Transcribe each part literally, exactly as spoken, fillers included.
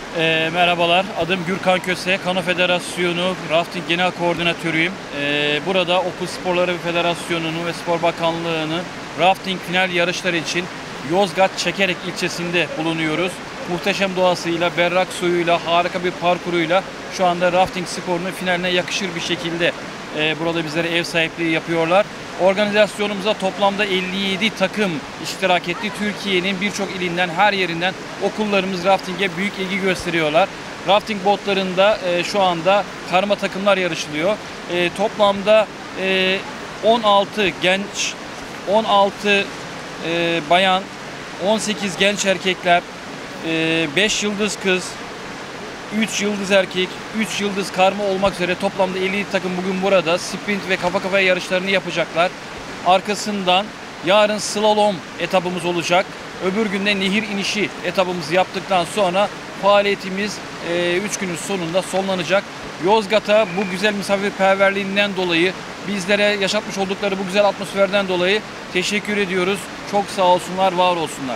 E, merhabalar, adım Gürkan Köse, Kano Federasyonu Rafting Genel Koordinatörüyüm. E, burada Okul Sporları Federasyonu'nun ve Spor Bakanlığı'nın rafting final yarışları için Yozgat Çekerek ilçesinde bulunuyoruz. Muhteşem doğasıyla, berrak suyuyla, harika bir parkuruyla şu anda rafting sporunun finaline yakışır bir şekilde e, burada bizlere ev sahipliği yapıyorlar. Organizasyonumuza toplamda elli yedi takım iştirak etti. Türkiye'nin birçok ilinden, her yerinden okullarımız raftinge büyük ilgi gösteriyorlar. Rafting botlarında e, şu anda karma takımlar yarışılıyor. E, toplamda e, on altı genç, on altı e, bayan, on sekiz genç erkekler, e, beş yıldız kız, üç yıldız erkek, üç yıldız karma olmak üzere toplamda elli takım bugün burada sprint ve kafa kafaya yarışlarını yapacaklar. Arkasından yarın slalom etabımız olacak. Öbür günde nehir inişi etabımızı yaptıktan sonra faaliyetimiz üç günün sonunda sonlanacak. Yozgat'a bu güzel misafirperverliğinden dolayı, bizlere yaşatmış oldukları bu güzel atmosferden dolayı teşekkür ediyoruz. Çok sağ olsunlar, var olsunlar.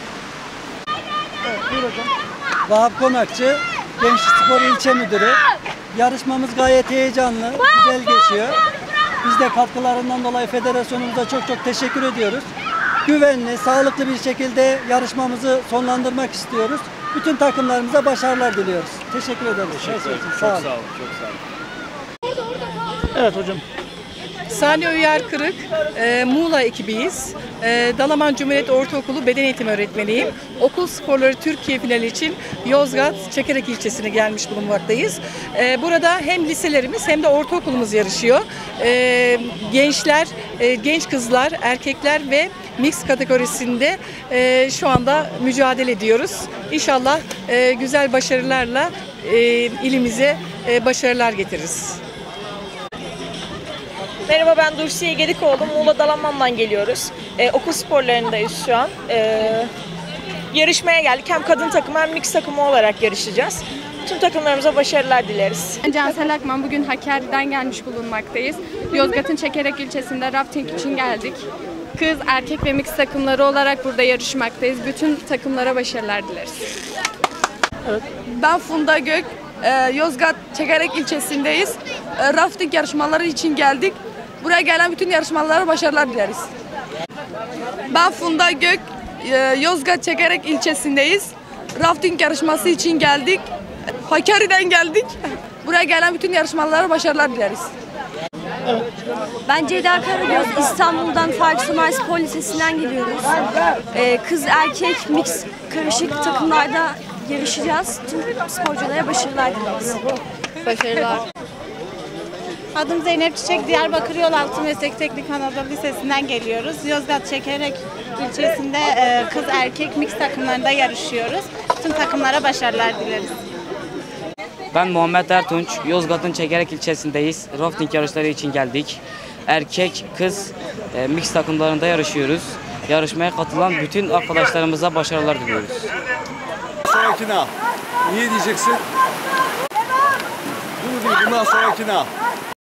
Evet, buyur hocam. Vahap Konakçı, Gençlik Spor İlçe Müdürü. Yarışmamız gayet heyecanlı, güzel geçiyor. Biz de katkılarından dolayı federasyonumuza çok çok teşekkür ediyoruz. Güvenli, sağlıklı bir şekilde yarışmamızı sonlandırmak istiyoruz. Bütün takımlarımıza başarılar diliyoruz. Teşekkür ederiz. Teşekkür ederim. Çok Sağ olun. sağ olun. Çok sağ olun. Evet hocam. Saniye Uyar Kırık, e, Muğla ekibiyiz. E, Dalaman Cumhuriyet Ortaokulu Beden Eğitimi Öğretmeniyim. Okul sporları Türkiye finali için Yozgat Çekerek ilçesine gelmiş bulunmaktayız. E, burada hem liselerimiz hem de ortaokulumuz yarışıyor. E, gençler, e, genç kızlar, erkekler ve mix kategorisinde e, şu anda mücadele ediyoruz. İnşallah e, güzel başarılarla e, ilimize e, başarılar getiririz. Merhaba, ben Dursiye Gedikoğlu. Muğla Dalaman'dan geliyoruz. Ee, okul sporlarındayız şu an. Ee, yarışmaya geldik. Hem kadın takımı hem mix takımı olarak yarışacağız. Tüm takımlarımıza başarılar dileriz. Ben Cansel Akman, bugün Hakkari'den gelmiş bulunmaktayız. Yozgat'ın Çekerek ilçesinde rafting için geldik. Kız, erkek ve mix takımları olarak burada yarışmaktayız. Bütün takımlara başarılar dileriz. Evet. Ben Funda Gök, Yozgat Çekerek ilçesindeyiz. Rafting yarışmaları için geldik. Buraya gelen bütün yarışmalara başarılar dileriz. Ben Funda Gök, Yozgat Çekerek ilçesindeyiz. Rafting yarışması için geldik. Hakkari'den geldik. Buraya gelen bütün yarışmalara başarılar dileriz. Ben Ceyda Karagöz, İstanbul'dan Fatih Sultan Spor Lisesi'nden geliyoruz. Ee, kız erkek mix karışık takımlarda yarışacağız. Tüm sporculara başarılar dileriz. Başarılar. Adım Zeynep Çiçek, Diyarbakır Yol Meslek Teknik Anadolu Lisesi'nden geliyoruz. Yozgat Çekerek ilçesinde e, kız erkek mix takımlarında yarışıyoruz. Tüm takımlara başarılar dileriz. Ben Muhammed Ertunç, Yozgat'ın Çekerek ilçesindeyiz. Rafting yarışları için geldik. Erkek, kız e, mix takımlarında yarışıyoruz. Yarışmaya katılan bütün arkadaşlarımıza başarılar diliyoruz. Sonrakine al. Niye diyeceksin? Bunu değil, bundan sonrakine al.